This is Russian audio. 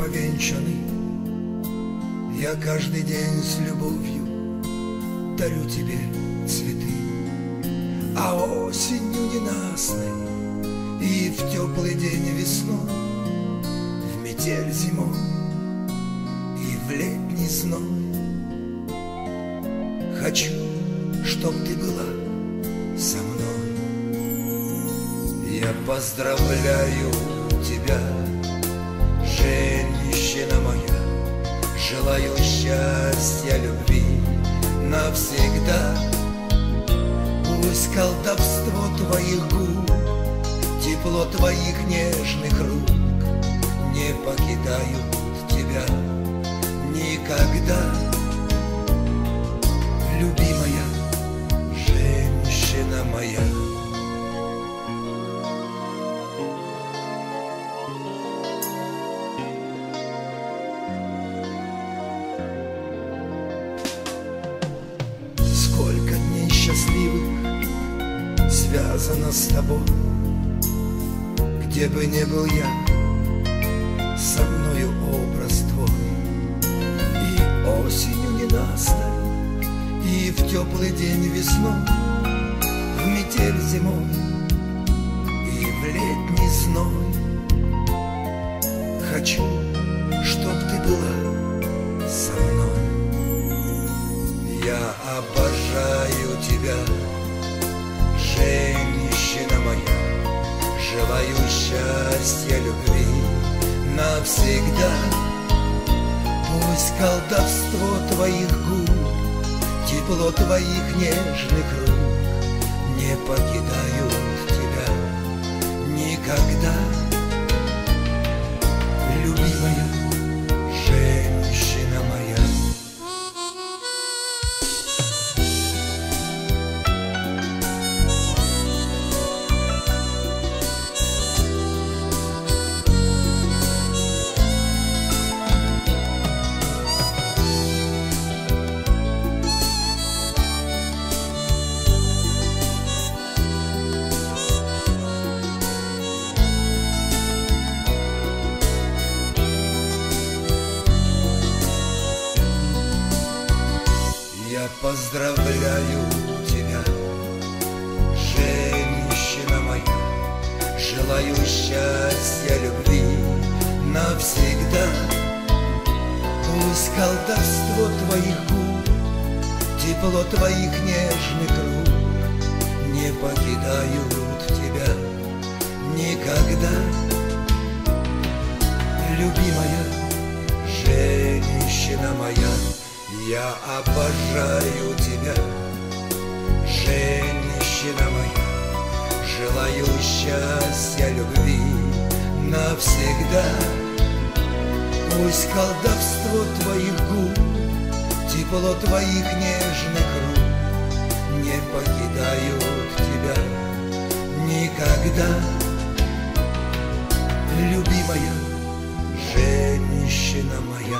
повенчанный, я каждый день с любовью дарю тебе цветы. А осенью ненастной и в теплый день весной, в метель зимой и в летний зной хочу, чтоб ты была со мной. Я поздравляю тебя, женщина моя, желаю счастья, любви навсегда. Пусть колдовство твоих губ, тепло твоих нежных рук не покидают тебя никогда. Любимая женщина моя. Сколько дней счастливых связано с тобой, где бы ни был я, со мною образ твой. И осенью ненастной, и в теплый день весной, в метель зимой и в летний зной хочу, чтоб ты была со мной. Я обожаю тебя, женщина моя, желаю счастья, любви навсегда. Пусть колдовство твоих губ, тепло твоих нежных рук не покидают тебя никогда. Любимая женщина моя. Я поздравляю тебя, женщина моя, желаю счастья, любви навсегда. Пусть колдовство твоих губ, тепло твоих нежных рук не покидают тебя никогда. Любимая женщина моя, я обожаю тебя, женщина моя, желаю счастья, любви навсегда. Пусть колдовство твоих губ, тепло твоих нежных рук не покидают тебя никогда. Любимая женщина моя.